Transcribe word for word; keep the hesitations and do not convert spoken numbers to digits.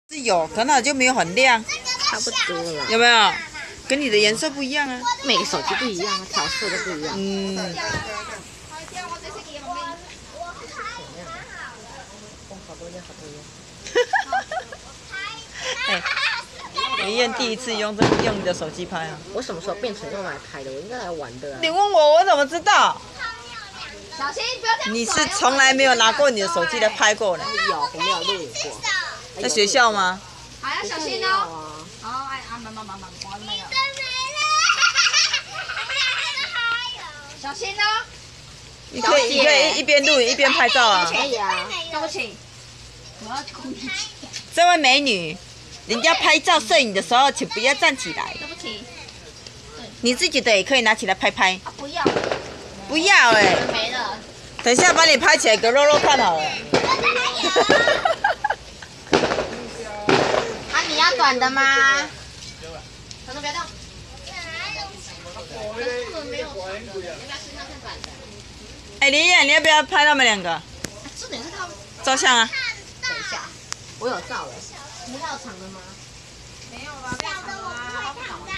是有，可能就没有很亮， 差不多了。 有没有？跟你的颜色不一样啊。 每个手机不一样啊，调色都不一样。 嗯。 好多烟，好多烟。 哎，妍妍第一次用这用你的手机拍啊？ 我什么时候变成用来拍的？我应该来玩的啊。 你问我，我怎么知道？ 小心不要这样。 你是从来没有拿过你的手机来拍过的？ 有，我没有录影过。 在学校吗？ 好，要小心哦。好，哎啊，慢慢慢慢，我那个。小心哦。 你可以，你可以一边录影一边拍照啊。 可以啊。 对不起，我要故意。 这位美女，人家拍照摄影的时候，请不要站起来。 对不起。 你自己的也可以拿起来拍拍。 啊，不要。 不要哎、欸。 没了。 等一下把你拍起来给肉肉看好了。 啊，你要短的吗？ 小东不要动。可是我们没有长的，要不要试看看短的？ 哎，林燕，你要不要拍他们两个？ 重点是他们。 照相啊。 等一下， 我有照了。你还有长的吗？ 没有吧？没有长的啊。